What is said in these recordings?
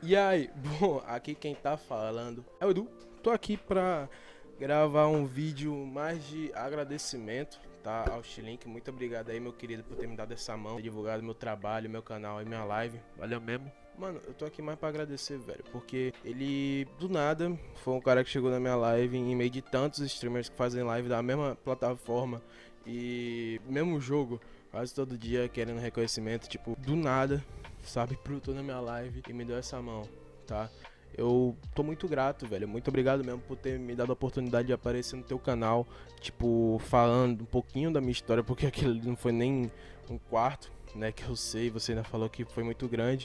E aí, bom, aqui quem tá falando é o Edu. Tô aqui pra gravar um vídeo mais de agradecimento, tá, ao Xilink. Muito obrigado aí, meu querido, por ter me dado essa mão, ter divulgado meu trabalho, meu canal e minha live. Valeu mesmo. Mano, eu tô aqui mais pra agradecer, velho, porque ele, do nada, foi um cara que chegou na minha live em meio de tantos streamers que fazem live da mesma plataforma e mesmo jogo, quase todo dia querendo reconhecimento, tipo, do nada, sabe, brotou na minha live e me deu essa mão, tá? Eu tô muito grato, velho. Muito obrigado mesmo por ter me dado a oportunidade de aparecer no teu canal, tipo, falando um pouquinho da minha história, porque aquilo ali não foi nem um quarto, né, que eu sei, você ainda falou que foi muito grande.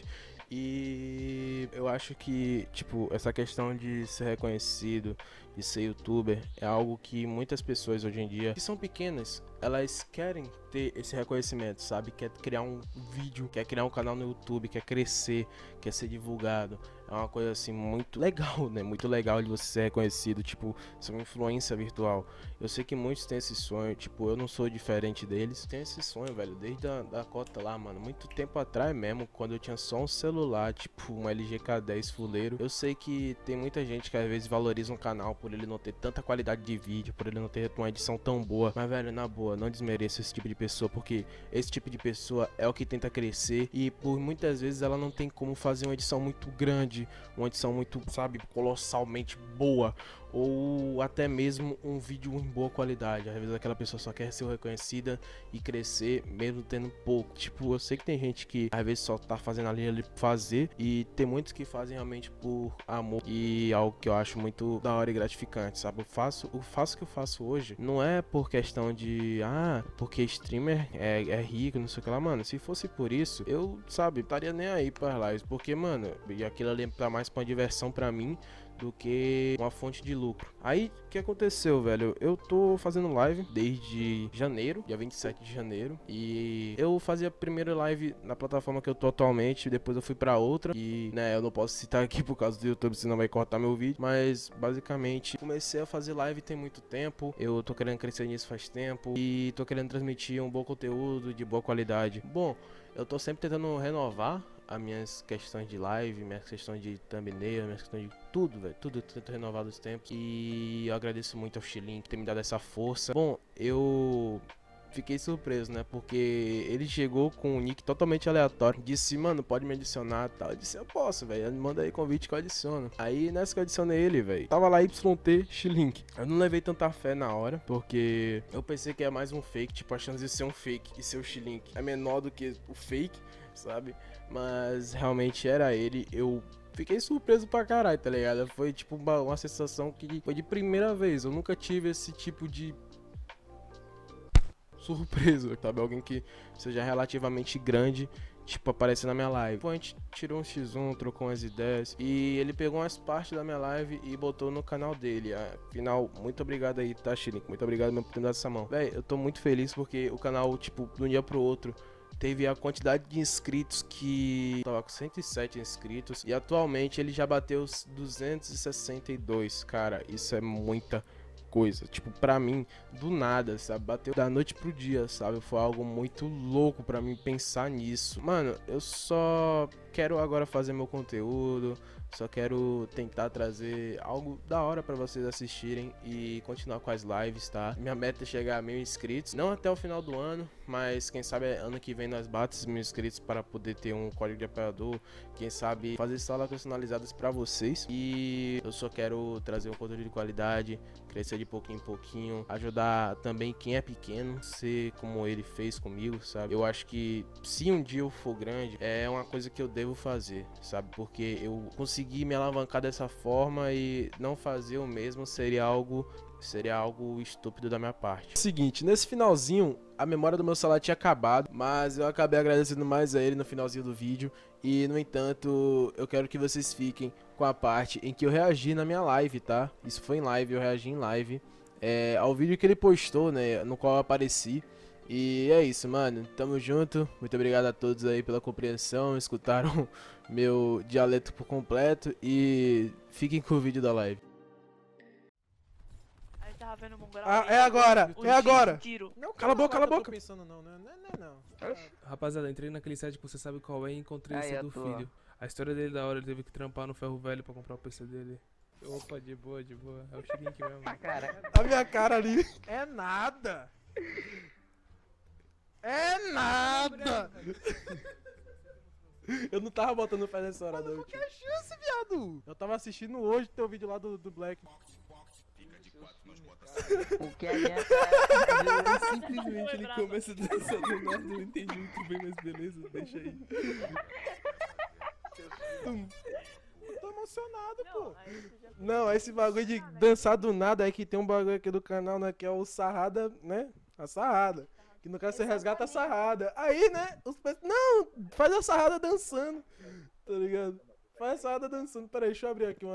E eu acho que, tipo, essa questão de ser reconhecido, de ser youtuber, é algo que muitas pessoas hoje em dia, que são pequenas, elas querem ter esse reconhecimento, sabe? Quer criar um vídeo, quer criar um canal no YouTube, quer crescer, quer ser divulgado. É uma coisa assim muito legal, né? Muito legal de você ser reconhecido, tipo, ser uma influência virtual. Eu sei que muitos têm esse sonho, tipo, eu não sou diferente deles. Tenho esse sonho, velho, desde a cota lá, mano. Muito tempo atrás mesmo, quando eu tinha só um celular, tipo, um LG K10 fuleiro. Eu sei que tem muita gente que às vezes valoriza um canal por ele não ter tanta qualidade de vídeo, por ele não ter uma edição tão boa. Mas, velho, na boa, não desmereça esse tipo de pessoa, porque esse tipo de pessoa é o que tenta crescer e por muitas vezes ela não tem como fazer uma edição muito grande, uma edição muito, sabe, colossalmente boa, ou até mesmo um vídeo em boa qualidade. Às vezes aquela pessoa só quer ser reconhecida e crescer mesmo tendo pouco. Tipo, eu sei que tem gente que às vezes só tá fazendo ali fazer, e tem muitos que fazem realmente por amor, e algo que eu acho muito da hora e gratificante, sabe? O que eu faço hoje não é por questão de porque streamer é rico, não sei o que lá, mano. Se fosse por isso, eu, sabe, estaria nem aí para lives, porque, mano, e aquilo ali tá mais pra uma diversão pra mim do que uma fonte de lucro. Aí, o que aconteceu, velho? Eu tô fazendo live desde janeiro, dia 27 de janeiro, e eu fazia a primeira live na plataforma que eu tô atualmente, depois eu fui pra outra, e, né, eu não posso citar aqui por causa do YouTube, senão vai cortar meu vídeo, mas, basicamente, comecei a fazer live tem muito tempo, eu tô querendo crescer nisso faz tempo, e tô querendo transmitir um bom conteúdo de boa qualidade. Bom, eu tô sempre tentando renovar as minhas questões de live, minhas questões de thumbnail, minhas questões de tudo, velho. Tudo eu tento renovar dos tempos. E eu agradeço muito ao Xilin por ter me dado essa força. Bom, eu fiquei surpreso, né? Porque ele chegou com um nick totalmente aleatório. Disse, mano, pode me adicionar e tal. Eu disse, eu posso, velho. Manda aí convite que eu adiciono. Aí nessa que eu adicionei ele, velho, tava lá YT Xilink. Eu não levei tanta fé na hora, porque eu pensei que é mais um fake. Tipo, a chance de ser um fake e ser o Xilink é menor do que o fake, sabe? Mas realmente era ele. Eu fiquei surpreso pra caralho, tá ligado? Foi tipo uma sensação que foi de primeira vez. Eu nunca tive esse tipo de surpreso, sabe? Alguém que seja relativamente grande, tipo, aparecer na minha live. Pô, a gente tirou um X1, trocou umas ideias, e ele pegou umas partes da minha live e botou no canal dele. Afinal, muito obrigado aí, tá, Xilink? Muito obrigado mesmo por ter me dado essa mão. Véi, eu tô muito feliz porque o canal, tipo, de um dia pro outro, teve a quantidade de inscritos que tava com 107 inscritos, e atualmente ele já bateu os 262. Cara, isso é muita coisa. Tipo, pra mim, do nada, sabe? Bateu da noite pro dia, sabe? Foi algo muito louco pra mim pensar nisso. Mano, eu só quero agora fazer meu conteúdo, só quero tentar trazer algo da hora pra vocês assistirem e continuar com as lives, tá? Minha meta é chegar a 1.000 inscritos, não até o final do ano, mas quem sabe ano que vem nós batemos 1.000 inscritos para poder ter um código de apoiador, quem sabe fazer salas personalizadas pra vocês. E eu só quero trazer um conteúdo de qualidade, crescer de pouquinho em pouquinho, ajudar também quem é pequeno, ser como ele fez comigo, sabe? Eu acho que se um dia eu for grande, é uma coisa que eu devo fazer, sabe? Porque eu consegui me alavancar dessa forma, e não fazer o mesmo seria algo estúpido da minha parte. Seguinte, nesse finalzinho, a memória do meu celular tinha acabado, mas eu acabei agradecendo mais a ele no finalzinho do vídeo. E, no entanto, eu quero que vocês fiquem com a parte em que eu reagi na minha live, tá? Isso foi em live, eu reagi em live ao vídeo que ele postou, né, no qual eu apareci. E é isso, mano. Tamo junto. Muito obrigado a todos aí pela compreensão. Escutaram meu dialeto por completo. E fiquem com o vídeo da live. Aí tava vendo o Mongol É agora! o É agora! tiro. Não, Cala a boca, cala a que eu boca. tô pensando não. Rapaziada, entrei naquele site que você sabe qual é e encontrei Aí, esse eu do tô. filho. A história dele da hora, ele teve que trampar no ferro velho pra comprar o PC dele. Opa, de boa, de boa. É o Chilink mesmo. Cara, A minha cara ali. É nada! É nada! Eu não tava botando fé nessa hora, não. Que chance, viado! Eu tava assistindo hoje teu vídeo lá do Black. o que adianta Simplesmente ele começa a dançar do nada, eu não entendi muito bem, mas beleza, deixa aí. Eu tô emocionado, pô. Não, esse bagulho de dançar do nada é que tem um bagulho aqui do canal, né? Que é o Sarrada, né? A Sarrada. Que no caso você resgata a Sarrada. Aí, né? Não, faz a Sarrada dançando. Tá ligado? Faz a Sarrada dançando. Pera aí, deixa eu abrir aqui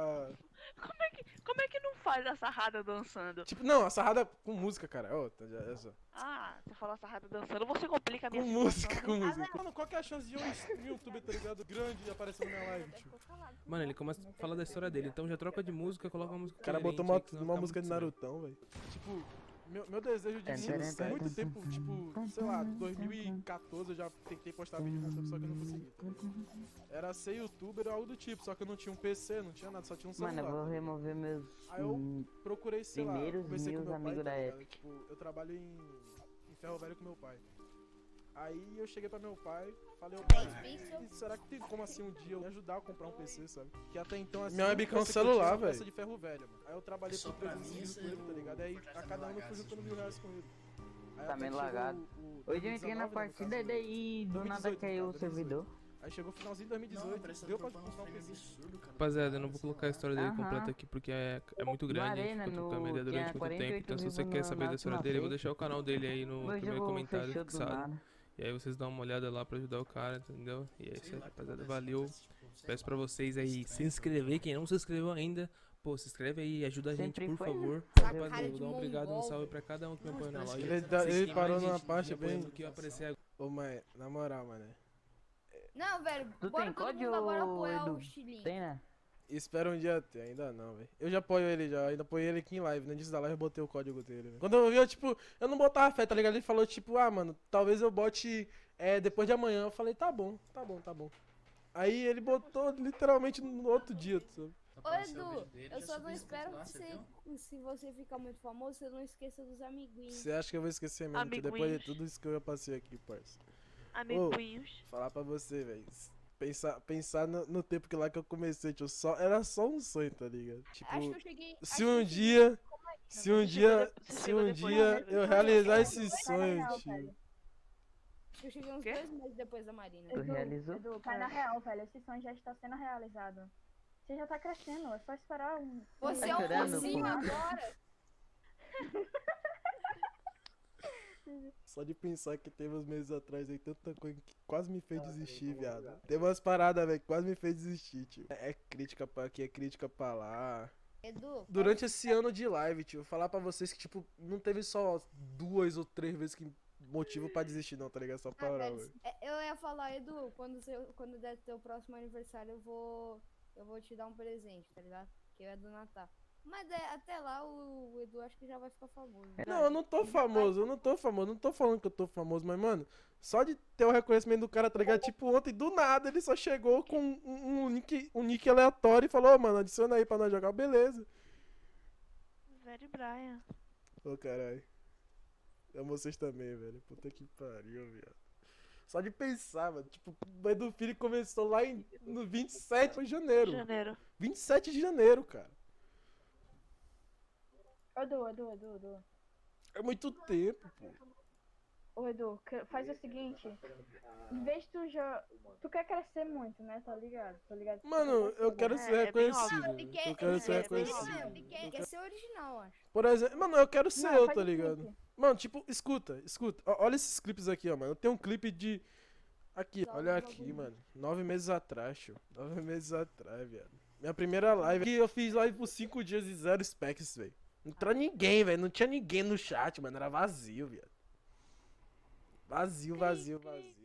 Como é que não faz a sarrada dançando? Tipo, não, a Sarrada com música, cara. Ó, tá, já, é só. Ah, você falou a sarrada dançando, você complica a Com minha música, situação. com música. Mano, qual que é a chance de um youtuber, tá ligado? Grande aparecer na minha live, tio? Mano, ele começa a falar da história dele, então já troca de música, coloca uma música. O cara botou coerente aí, que senão uma fica música de muito Narutão, velho. Tipo, meu desejo de vida, muito tempo, tipo, sei lá, 2014 eu já tentei postar vídeo no YouTube, só que eu não consegui. Era ser youtuber ou algo do tipo, só que eu não tinha um PC, não tinha nada, só tinha um celular. Mano, eu vou remover meus Aí eu procurei, sei lá, primeiros conversei com meus meu pai, amigos tá da ligado? época. Tipo, eu trabalho em ferro velho com meu pai. Aí eu cheguei pra meu pai, falei, ô pai, será que tem como assim um dia eu me ajudar a comprar um PC, sabe? Que até então assim, minha webcam é um celular, velho. Peça de ferro velho, mano. Aí eu trabalhei por 300 com ele, tá ligado? Aí a cada ano eu fui juntando R$1.000 com ele. Aí Tá até meio que chegou lagado. Hoje eu entrei na 2019, né, no partida caso, e daí do nada 2018, caiu o cara, servidor. Aí chegou o finalzinho de 2018, deu pra comprar um PC. Rapaziada, eu não vou colocar a história dele Aham. completa aqui porque é muito grande, a gente Arena, ficou trocando no- ideia durante tinha muito tempo. Então se você 48 quer saber na da história última dele, eu vou vez. deixar o canal dele aí no Meu primeiro jogo comentário fechou do fixado. nada. E aí vocês dão uma olhada lá pra ajudar o cara, entendeu? E é isso aí, rapaziada. Valeu. Peço pra vocês aí se inscrever. Quem não se inscreveu ainda, pô, se inscreve aí, ajuda a gente, Sempre por foi, né? favor. Cara Rapaziada, vou de dar um obrigado, um mongol, salve pra cada um que me apoia na live. Ele Vocês têm parou mais numa gente parte me apoiando bem... que vai aparecer agora. Ô, mãe, na moral, mano. Não, velho, Tu bora tem todo código, mundo agora apoiar Edu? o Chilinho. Tem, né? Espera um dia ter, ainda não, velho. Eu já apoio ele já, ainda apoiei ele aqui em live. No início da live eu botei o código dele, velho. Quando eu vi, eu não botava fé, tá ligado? Ele falou, tipo, ah, mano, talvez eu bote depois de amanhã. Eu falei, tá bom. Aí ele botou literalmente no outro dia, sabe? Ô, Edu, eu só não espero que você, se você ficar muito famoso, você não esqueça dos amiguinhos. Você acha que eu vou esquecer mesmo? Que depois de tudo isso que eu já passei aqui, parça. Amiguinhos. Falar pra você, velho. Pensar no tempo que lá que eu comecei, tio, era só um sonho, tá ligado? Tipo, Acho que eu cheguei... se um dia eu realizar esse sonho, tio. Acho que eu cheguei uns Quê? 2 meses depois da Marina. Tu realizou? Edu, cai na real, velho. Esse sonho já está sendo realizado. Você já tá crescendo, é só esperar um. Você Tá é um chorando, mocinho pô. agora. Só de pensar que teve uns meses atrás aí tanta coisa que quase me fez desistir, viado. Tem umas paradas, velho, que quase me fez desistir, tio. É crítica pra aqui, é crítica pra lá. Edu, Durante esse ano de live, tio, eu falar pra vocês que, tipo, não teve só 2 ou 3 vezes que motivo pra desistir, não, tá ligado? Só pra orar, velho. eu ia falar, Edu, quando der teu próximo aniversário, eu vou te dar um presente, tá ligado? Que é do Natal. Mas até lá o Edu acho que já vai ficar famoso. Não, eu não tô famoso, não tô falando que eu tô famoso, mas, mano, só de ter o reconhecimento do cara, tá ligado? Tipo, ontem, do nada, ele só chegou com um nick aleatório e falou, ô, mano, adiciona aí pra nós jogar, beleza. Velho Brian. Ô, caralho. Amo vocês também, velho. Puta que pariu, viado. Só de pensar, mano. Tipo, o Edu Filho começou lá no 27 de janeiro. Janeiro. 27 de janeiro, cara. Edu. É muito tempo, pô. Ô, Edu, faz o seguinte. Em vez de tu já. Tu quer crescer muito, né? Tá ligado? Mano, eu quero ser É bem reconhecido. Ele quer, Eu quero ele ser quer, ele reconhecido. quer ser original, acho. Por exemplo, mano, eu quero ser Não, eu, faz tá o ligado? clipe. Mano, tipo, escuta. Olha esses clipes aqui, ó, mano. Eu tenho um clipe de. Aqui, olha aqui, mano. 9 meses atrás, tio. 9 meses atrás, viado. Minha primeira live. Aqui eu fiz live por 5 dias e 0 specs, velho. Não entrou ninguém, velho. Não tinha ninguém no chat, mano. Era vazio, viado. Vazio.